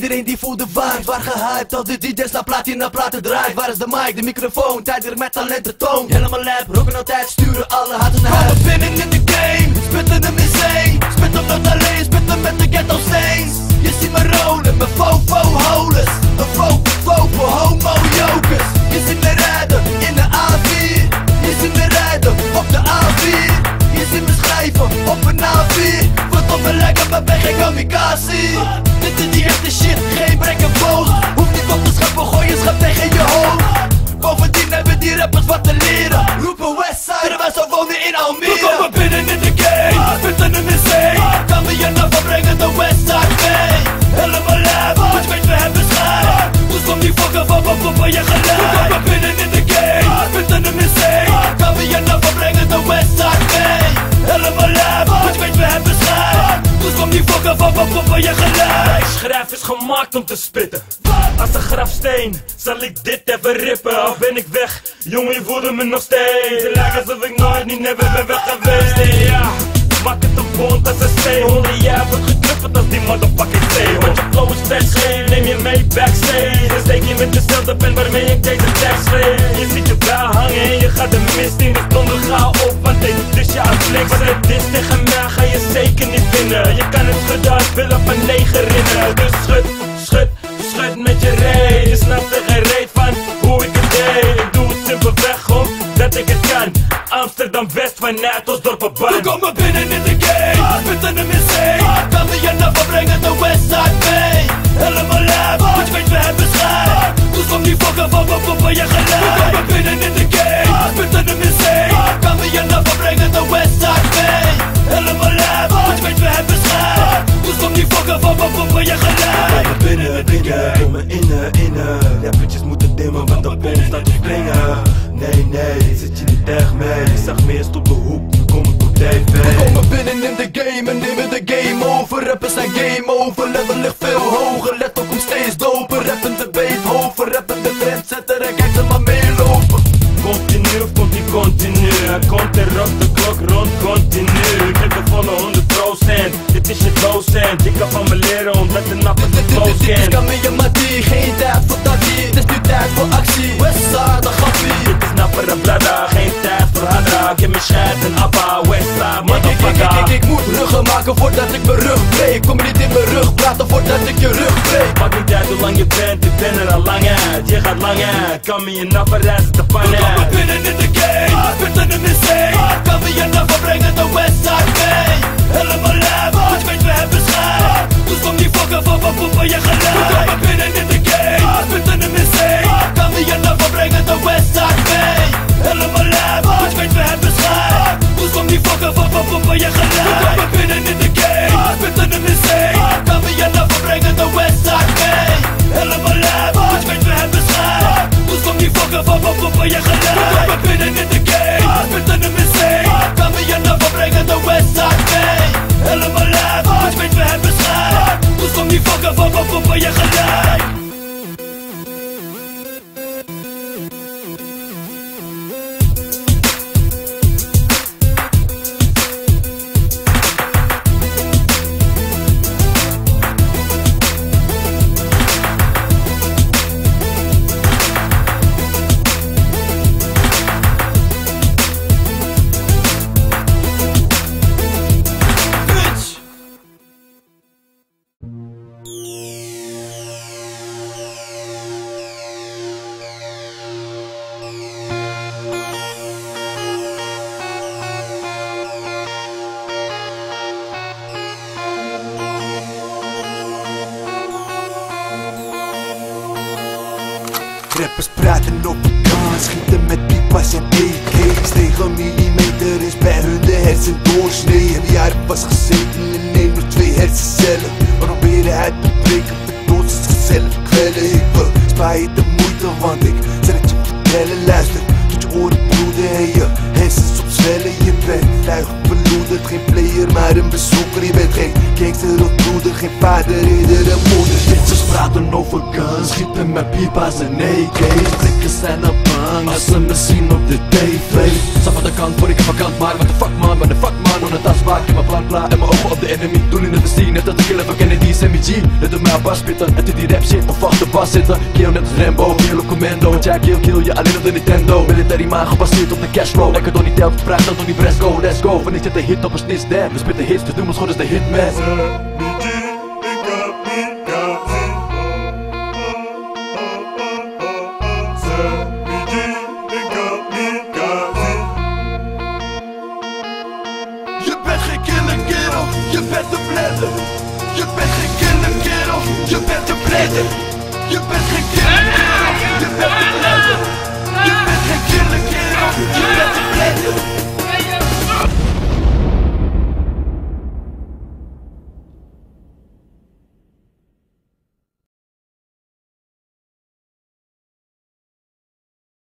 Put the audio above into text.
Iedereen die voelde waard, waar gehyped. Al die DJ's naar platina platen draait. Waar is de mic, de microfoon, tijd weer met talent toont. Helemaal lab, rocken altijd, sturen alle haten naar huis. Binnen in de game, spitten hem insane. Spitten hem not alleen, spitten met de ghetto stains. Je ziet me rollen, mijn fofo-holers. Een fofo voor homo-jokers. Je ziet me rijden in de A4. Je ziet me rijden op de A4. Je ziet me schrijven op een A4. Wat op me lekker, maar ben geen kamikaze. Dit is die echte shit, geen brek en boos. Hoef niet op te schappen, gooi je schap tegen je hoofd. Bovendien hebben die rappers wat te leren. Roepen Westside, terwijl ze wonen in Almere. We komen binnen in de game, spitten hem insane. Kan me je nou verbrengen, de Westside mee. Helemaal lijf, want je weet we hebben schijn. Dus kom die fokken van poppen je gelijk. We komen binnen in de game, spitten hem insane. Kan me je nou verbrengen, de Westside mee. Helemaal lijf, want je weet we hebben schijn. Dus kom die fokken van poppen je gelijk. Schrijf is gemaakt om te spitten. Als een grafsteen zal ik dit even rippen. Al ben ik weg, jongen je voelde me nog steeds. Het lijkt alsof ik nooit niet never ben weg geweest. Hey, ja, maak het een bond als een zeehond. En jij wordt geknuffeld als die motherfucking zeehond. Want je flow is best scheef, neem je mee backstage. Dan steek je met dezelfde pen waarmee ik deze tekst schreef. Je ziet je bel hangen en je gaat de mist in. Dus donder ga op, want dit is je uitblik. Maar dit is tegen mij ga je zeker niet winnen. Je kan het schudden als willen van 9 rinnen. Dus schud, schud, schud met je reet. Je snapt er geen reet van hoe ik het deed. Ik doe het simpelweg omdat ik het kan. Amsterdam West vanuit ons dorpenbaan. We komen binnen in de game, spitten hem insane. Kan me je nou verbrengen, de Westside mee. Helemaal lijf, want je weet we hebben schijn. Dus kom die fokken van poppen je gelijk. We komen binnen in de game, spitten hem insane. Kan me je nou verbrengen, de Westside mee. Helemaal lijf, want je weet we hebben schijn. Dus kom die fokken van poppen je gelijk. We komen binnen in de game, komen innen. Rappertjes moeten dimmen, want de bom staat te springen. Nee, zit je niet echt mee. Ik zag me eerst op de hoek, nu kom ik op tv. We komen binnen in de game en nemen de game over. Rappers zijn game over, level ligt veel hoger. Let op, kom steeds doper. Rappen de Beethoven, rappen de trendsetter en kijk ze maar meelopen. Continu of komt die continu? Hij komt en rokt de klok rond continu. Ik heb de volle 100%. Dit is je docent. Je kan van me leren omdat de nappen de flows kent. Dit is Kamiyamati, geen tijd voor tati. Het is nu tijd voor actie. Westside, de gappie. Dit is napper en blada, geen tijd voor hadra. Ik heb mijn scheid en appa, Westside, motherfucker. Ik moet ruggen maken voordat ik mijn rug breek. Kom niet in mijn rug praten voordat ik je rug breek. Maakt niet uit hoe lang je bent, ik ben er al lang uit. Je gaat lang uit, kan me je napper reizen te pannen. We komen binnen in de game, spitten hem insane. Kan me je nou verbrengen, de Westside mee. Helemaal lijf, want je weet we hebben schijn. Dus kom die fokken van poppen je gelijk. We komen binnen in de game, spitten hem insane. Kan me je nou verbrengen, de Westside mee. Helemaal lijf, want je weet we hebben schijn. Dus kom die fokken van poppen je gelijk. We komen binnen in de game, spitten hem insane. Kan me je nou verbrengen, de Westside mee. Helemaal lijf, want je weet we hebben schijn. Dus kom die fokken van poppen je gelijk. We komen binnen in de game, spitten hem insane. Kan me je nou verbrengen, de Westside mee. Helemaal lijf, want je weet we hebben schijn. Dus kom die fokken van poppen je gelijk. Rappers praten over kans, schieten met pipas en AK's. 9 millimeter is bij hun de hersendoorsnee. Een jaar was gezeten in 1 of 2 hersencellen. Maar proberen uit te breken, verdoos is gezellig kwellen. Ik bespaar je de moeite, want ik zal het je vertellen. Luister, tot je oren bloeden en je hersens opzwellen. Je bent luig verloederd, geen player maar een bezoeker. Je bent geen gangster of broeder, geen vader, ridder en moeder. Bitches praten over guns, schieten met pipa's en AK's. Blikken zijn al bang als ze me zien op de tv. Stap aan de kant voor ik vakant, maar what the fuck man, onaantastbaar. Ik heb mijn plan klaar en mijn ogen op de enemy. Doel in het zien, net als de killer van Kennedy. Semi BG, let op mij op bas spitten. En die rap shit of achter bas zitten. Kill net als Rambo, kill op commando. Want jij kill je alleen op de Nintendo. Military man gebaseerd op de cashflow. Lekker door die tel, vraag dat door die Bresco. Let's go, van ik zit de hit op een snitch damn. We spitten hits, dus noem ons gewoon eens de hitman. Je bent geen killer kerel, je bent een blender. Je bent geen killer kerel, je bent een blender. Je bent geen killer kerel, je bent een blender. Je bent geen killer kerel, je bent een blender.